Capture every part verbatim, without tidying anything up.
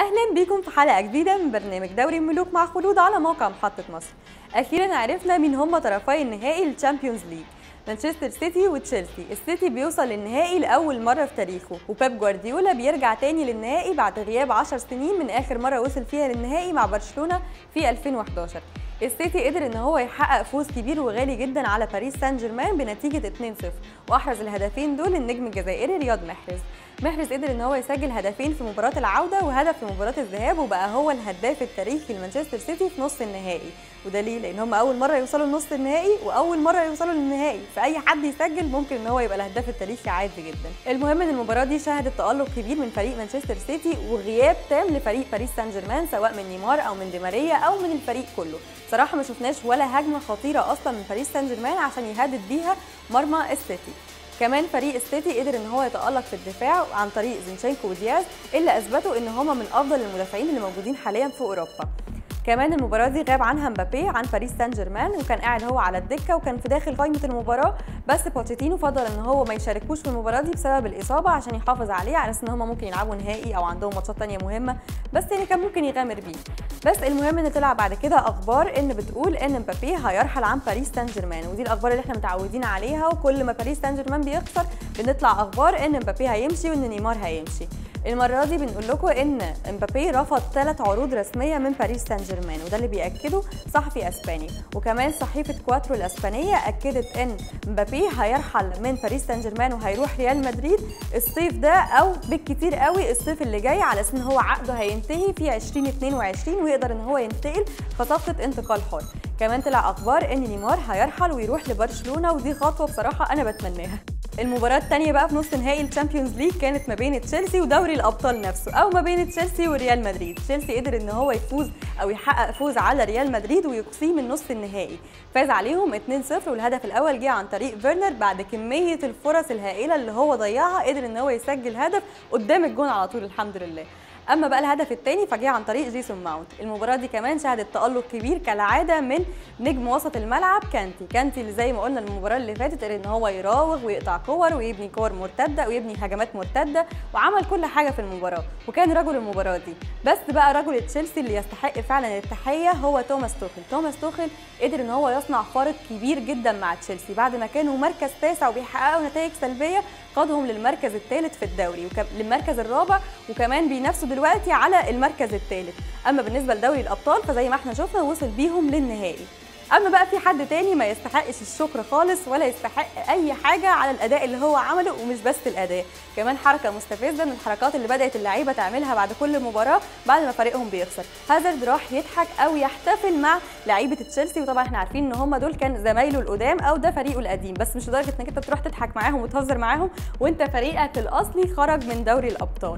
اهلا بيكم في حلقه جديده من برنامج دوري الملوك مع خلود على موقع محطه مصر. اخيرا عرفنا مين هم طرفي النهائي للتشامبيونز ليج، مانشستر سيتي وتشيلسي. السيتي بيوصل للنهائي لاول مره في تاريخه، وبيب جوارديولا بيرجع تاني للنهائي بعد غياب عشر سنين من اخر مره وصل فيها للنهائي مع برشلونه في ألفين وحداشر. السيتي قدر ان هو يحقق فوز كبير وغالي جدا على باريس سان جيرمان بنتيجه اتنين صفر، واحرز الهدفين دول النجم الجزائري رياض محرز. محرز قدر ان هو يسجل هدفين في مباراه العوده وهدف في مباراه الذهاب، وبقى هو الهداف التاريخي لمانشستر سيتي في نص النهائي. وده ليه؟ لان هم اول مره يوصلوا لنص النهائي واول مره يوصلوا للنهائي، فاي حد يسجل ممكن ان هو يبقى الهداف التاريخي عادي جدا. المهم ان المباراه دي شهدت تالق كبير من فريق مانشستر سيتي وغياب تام لفريق باريس سان جيرمان، سواء من نيمار او من دي ماريا او من الفريق كله. صراحه ما شفناش ولا هجمه خطيره اصلا من باريس سان جيرمان عشان يهدد بيها مرمى السيتي. كمان فريق السيتي قدر ان هو يتالق في الدفاع عن طريق زينشينكو ودياز، اللي اثبتوا ان هم من افضل المدافعين اللي موجودين حاليا في اوروبا. كمان المباراه دي غاب عنها مبابي عن باريس سان جيرمان، وكان قاعد هو على الدكه وكان في داخل قائمه المباراه، بس بوتشيتينو فضل ان هو ما يشاركوش في المباراه دي بسبب الاصابه عشان يحافظ عليه على اساس ان هم ممكن يلعبوا نهائي او عندهم ماتشات ثانيه مهمه، بس يعني كان ممكن يغامر بيه. بس المهم ان طلع بعد كده اخبار ان بتقول ان مبابي هيرحل عن باريس سان جيرمان، ودي الاخبار اللي احنا متعودين عليها، وكل ما باريس سان جيرمان بيخسر بنطلع اخبار ان مبابي هيمشي وان نيمار هيمشي. المره دي بنقول لكم ان مبابي رفض ثلاث عروض رسميه من باريس سان جيرمان، وده اللي بياكده صحفي اسباني. وكمان صحيفه كواترو الاسبانيه اكدت ان مبابي هيرحل من باريس سان جيرمان وهيروح ريال مدريد الصيف ده، او بالكتير قوي الصيف اللي جاي، على اساس ان هو عقده هينتهي في ألفين واتنين وعشرين ويقدر ان هو ينتقل كصفقه انتقال حر. كمان طلع اخبار ان نيمار هيرحل ويروح لبرشلونه، ودي خطوه بصراحه انا بتمناها. المباراة الثانية بقى في نص نهائي الشامبيونز ليج كانت ما بين تشيلسي ودوري الأبطال نفسه، أو ما بين تشيلسي وريال مدريد. تشيلسي قدر إن هو يفوز أو يحقق فوز على ريال مدريد ويقصيه من نص النهائي، فاز عليهم اتنين صفر، والهدف الأول جه عن طريق فيرنر بعد كمية الفرص الهائلة اللي هو ضيعها، قدر إن هو يسجل هدف قدام الجون على طول الحمد لله. اما بقى الهدف الثاني فجه عن طريق جيسون ماونت. المباراه دي كمان شهدت تالق كبير كالعاده من نجم وسط الملعب كانتي كانتي اللي زي ما قلنا المباراه اللي فاتت قدر ان هو يراوغ ويقطع كور ويبني كور مرتده ويبني هجمات مرتده، وعمل كل حاجه في المباراه وكان رجل المباراه دي. بس بقى رجل تشيلسي اللي يستحق فعلا التحيه هو توماس توخيل. توماس توخيل قدر ان هو يصنع فارق كبير جدا مع تشيلسي، بعد ما كانوا مركز تاسع وبيحققوا نتائج سلبيه قادهم للمركز الثالث في الدوري وللمركز الرابع، وكمان بينافسوا دلوقتي على المركز الثالث. اما بالنسبه لدوري الابطال فزي ما احنا شفنا وصل بيهم للنهائي. اما بقى في حد تاني ما يستحقش الشكر خالص ولا يستحق اي حاجه على الاداء اللي هو عمله، ومش بس الاداء، كمان حركه مستفزه من الحركات اللي بدات اللعيبه تعملها بعد كل مباراه بعد ما فريقهم بيخسر. هازارد راح يضحك او يحتفل مع لعيبه تشيلسي، وطبعا احنا عارفين ان هم دول كان زمايله القدام او ده فريقه القديم، بس مش لدرجه انك انت تروح تضحك معاهم وتهزر معاهم وانت فريقك الاصلي خرج من دوري الابطال.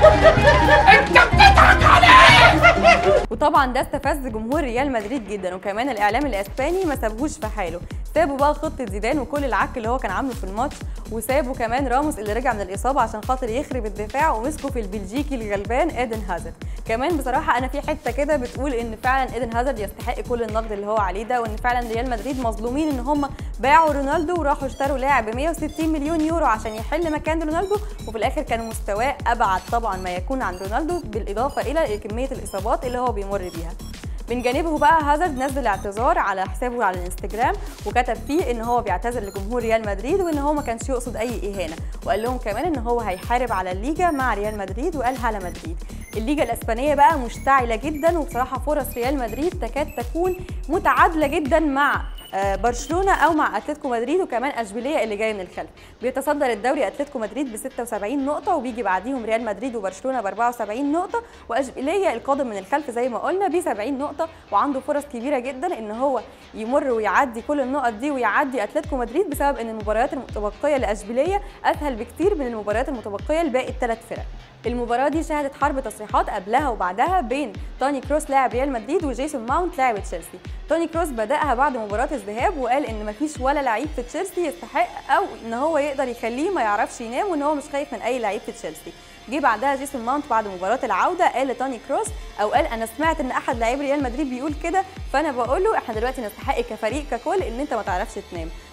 انت بتضحك عليه. وطبعا ده استفز جمهور ريال مدريد جدا، وكمان الاعلام الاسباني ما سابوش في حاله، سابوا بقى خطه زيدان وكل العك اللي هو كان عامله في الماتش، وسابوا كمان راموس اللي رجع من الاصابه عشان خاطر يخرب الدفاع، ومسكوا في البلجيكي الغلبان ايدن هازارد. كمان بصراحه انا في حته كده بتقول ان فعلا ايدن هازارد يستحق كل النقد اللي هو عليه ده، وان فعلا ريال مدريد مظلومين ان هم باعوا رونالدو وراحوا اشتروا لاعب ب مية وستين مليون يورو عشان يحل مكان رونالدو، وفي الاخر كان مستواه ابعد طبعا ما يكون عن رونالدو، بالاضافه الى كميه الاصابات اللي هو بيمر بيها. من جانبه بقى هازارد نزل اعتذار على حسابه على الانستجرام، وكتب فيه ان هو بيعتذر لجمهور ريال مدريد وان هو ما كانش يقصد اي اهانه، وقال لهم كمان ان هو هيحارب على الليجا مع ريال مدريد، وقال هلا مدريد. الليجا الاسبانيه بقى مشتعله جدا، وبصراحه فرص ريال مدريد تكاد تكون متعادله جدا مع برشلونه او مع اتلتيكو مدريد، وكمان اشبيليه اللي جاي من الخلف. بيتصدر الدوري اتلتيكو مدريد ب ستة وسبعين نقطه، وبيجي بعديهم ريال مدريد وبرشلونه ب أربعة وسبعين نقطه، واشبيليه القادم من الخلف زي ما قلنا ب سبعين نقطه، وعنده فرص كبيره جدا ان هو يمر ويعدي كل النقط دي ويعدي اتلتيكو مدريد، بسبب ان المباريات المتبقيه لاشبيليه اسهل بكتير من المباريات المتبقيه لباقي الثلاث فرق. المباراه دي شهدت حرب تصريحات قبلها وبعدها بين توني كروس لاعب ريال مدريد وجيسون ماونت لاعب تشيلسي. توني كروس بدأها بعد مباراه الذهاب وقال ان مفيش ولا لعيب في تشيلسي يستحق او ان هو يقدر يخليه ما يعرفش ينام، وان هو مش خايف من اي لعيب في تشيلسي. جه بعدها جيسون ماونت بعد مباراه العوده قال لتوني كروس او قال انا سمعت ان احد لاعبي ريال مدريد بيقول كده، فانا بقول له احنا دلوقتي نستحق كفريق ككل ان انت ما تعرفش تنام.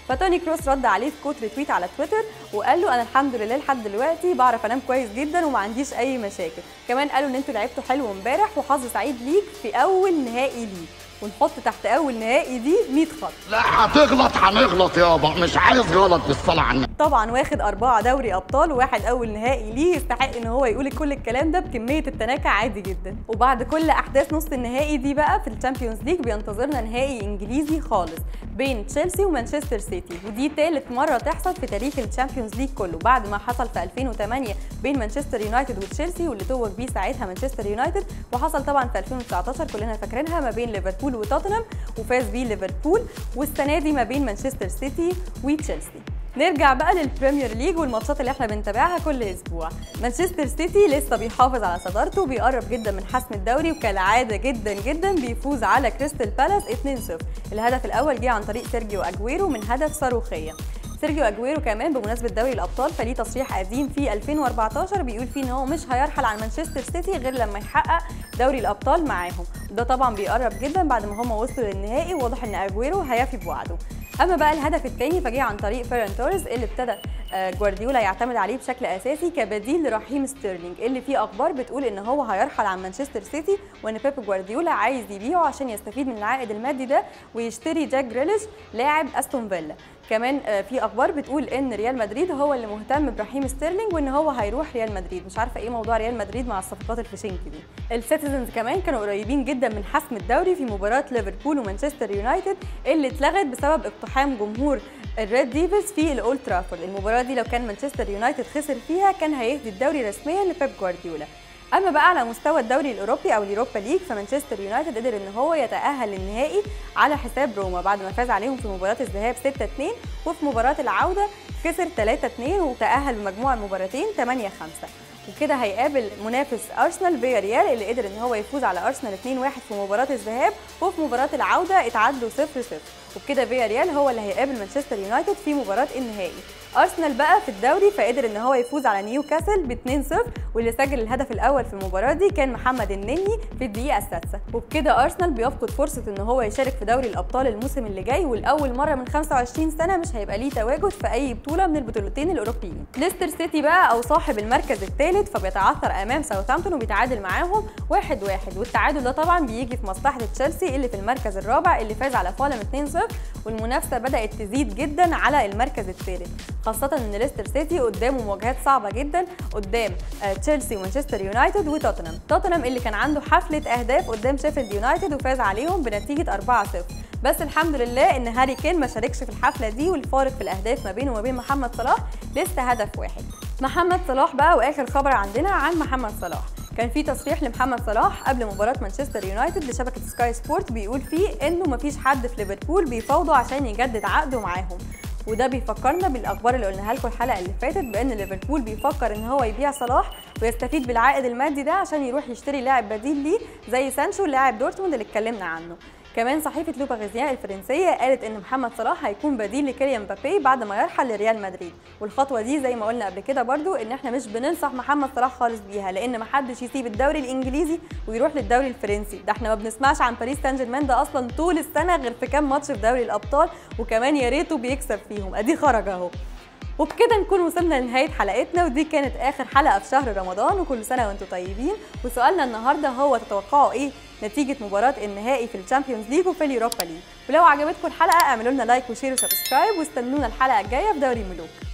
فتوني كروس رد عليه في كوت ريتويت على تويتر وقال له انا الحمد لله لحد دلوقتي بعرف انام كويس جدا وما عنديش اي مشاكل. كمان قالوا ان انتوا لعبتوا حلو امبارح وحظ سعيد ليك في اول نهائي ليك، ونحط تحت اول نهائي دي مية خط. لا هتغلط هنغلط يابا، مش عايز غلط بالصلاه على النبي. طبعا واخد أربعة دوري أبطال وواحد أول نهائي ليه، يستحق إن هو يقول كل الكلام ده بكمية التناكة عادي جدا. وبعد كل أحداث نص النهائي دي بقى في الشامبيونز ليج بينتظرنا نهائي إنجليزي خالص بين تشيلسي ومانشستر سيتي، ودي ثالث مرة تحصل في تاريخ الشامبيونز ليج كله بعد ما حصل في ألفين وثمانية بين مانشستر يونايتد وتشيلسي واللي توج بيه ساعتها مانشستر يونايتد، وحصل طبعا في ألفين وتسعتاشر كلنا فاكرينها ما بين ليفربول وتوتنهام وفاز بيه ليفربول، والسنة دي ما بين مانشستر سيتي وتشيلسي. نرجع بقى للبريمير ليج والماتشات اللي احنا بنتابعها كل اسبوع. مانشستر سيتي لسه بيحافظ على صدارته وبيقرب جدا من حسم الدوري، وكالعاده جدا جدا بيفوز على كريستال بالاس اتنين صفر. الهدف الاول جه عن طريق سيرجيو اجويرو من هدف صاروخيه. سيرجيو اجويرو كمان بمناسبه دوري الابطال فليه تصريح قديم في ألفين وأربعتاشر بيقول فيه ان هو مش هيرحل عن مانشستر سيتي غير لما يحقق دوري الابطال معاهم، وده طبعا بيقرب جدا بعد ما هم وصلوا للنهائي وواضح ان اجويرو هيفي بوعده. اما بقى الهدف الثاني فجه عن طريق فيران توريس اللي ابتدى جوارديولا يعتمد عليه بشكل اساسي كبديل لرحيم ستيرلينج اللي فيه اخبار بتقول ان هو هيرحل عن مانشستر سيتي وان بيب جوارديولا عايز يبيعه عشان يستفيد من العائد المادي ده ويشتري جاك جريليش لاعب استون فيلا. كمان في اخبار بتقول ان ريال مدريد هو اللي مهتم برحيم ستيرلينج وان هو هيروح ريال مدريد، مش عارفه ايه موضوع ريال مدريد مع الصفقات الفشنكي دي. السيتيزنز كمان كانوا قريبين جدا من حسم الدوري في مباراه ليفربول ومانشستر يونايتد اللي اتلغت بسبب اقتحام جمهور الريد ديفلز في الاولد ترافورد. المباراه دي لو كان مانشستر يونايتد خسر فيها كان هيهدي الدوري رسميا لبيب جوارديولا. اما بقى على مستوى الدوري الاوروبي او اليوروبا ليج فمانشستر يونايتد قدر ان هو يتاهل للنهائي على حساب روما بعد ما فاز عليهم في مباراه الذهاب ستة اتنين وفي مباراه العوده خسر ثلاثة اتنين وتاهل بمجموع المباراتين ثمانية خمسة. وكده هيقابل منافس ارسنال فياريال اللي قدر ان هو يفوز على ارسنال اتنين واحد في مباراه الذهاب وفي مباراه العوده اتعادلوا صفر صفر، وبكده فياريال هو اللي هيقابل مانشستر يونايتد في مباراه النهائي. ارسنال بقى في الدوري فقدر ان هو يفوز على نيوكاسل ب اتنين صفر واللي سجل الهدف الاول في المباراه دي كان محمد النني في الدقيقه السادسه، وبكده ارسنال بيفقد فرصه ان هو يشارك في دوري الابطال الموسم اللي جاي، والاول مره من خمسة وعشرين سنه مش هيبقى ليه تواجد في اي بطوله من البطولتين الاوروبيين. ليستر سيتي بقى او صاحب المركز الثالث فبيتعثر امام ساوثهامبتون وبيتعادل معاهم واحد واحد، والتعادل ده طبعا بيجي في مصلحه تشيلسي اللي في المركز الرابع اللي فاز على فولهام اتنين صفر، والمنافسه بدات تزيد جدا على المركز الثالث، خاصه ان ليستر سيتي قدامه مواجهات صعبه جدا قدام تشيلسي ومانشستر يونايتد وتوتنهام. توتنهام اللي كان عنده حفله اهداف قدام شيفيلد يونايتد وفاز عليهم بنتيجه أربعة صفر، بس الحمد لله ان هاري كين ما شاركش في الحفله دي والفارق في الاهداف ما بينه وما بين محمد صلاح لسه هدف واحد. محمد صلاح بقى واخر خبر عندنا عن محمد صلاح، كان في تصريح لمحمد صلاح قبل مباراه مانشستر يونايتد لشبكه سكاي سبورت بيقول فيه انه مفيش حد في ليفربول بيفاوضه عشان يجدد عقده معاهم، وده بيفكرنا بالاخبار اللي قلناها لكم الحلقه اللي فاتت بان ليفربول بيفكر ان هو يبيع صلاح ويستفيد بالعائد المادي ده عشان يروح يشتري لاعب بديل ليه زي سانشو لاعب دورتموند اللي اتكلمنا عنه. كمان صحيفه لو باريزيان الفرنسيه قالت ان محمد صلاح هيكون بديل لكيليان مبابي بعد ما يرحل لريال مدريد، والخطوه دي زي ما قلنا قبل كده برضو ان احنا مش بننصح محمد صلاح خالص بيها لان محدش يسيب الدوري الانجليزي ويروح للدوري الفرنسي، ده احنا ما بنسمعش عن باريس سان جيرمان ده اصلا طول السنه غير في كام ماتش في دوري الابطال وكمان يا ريته بيكسب فيهم، ادي خرج اهو. وبكده نكون وصلنا لنهايه حلقتنا، ودي كانت اخر حلقه في شهر رمضان وكل سنه وانتم طيبين. وسؤالنا النهارده هو تتوقعوا ايه نتيجه مباراه النهائي في الشامبيونز ليج وفي اليوروبا ليج؟ ولو عجبتكم الحلقه اعملوا لنا لايك وشير وسبسكرايب واستنونا الحلقه الجايه في دوري الملوك.